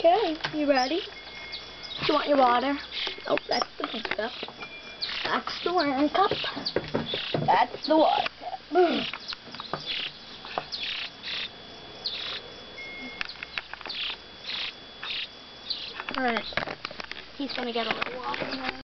Okay, you ready? Do you want your water? Oh, that's the pizza. That's the worm cup. That's the water cup. Alright. He's gonna get a little water here.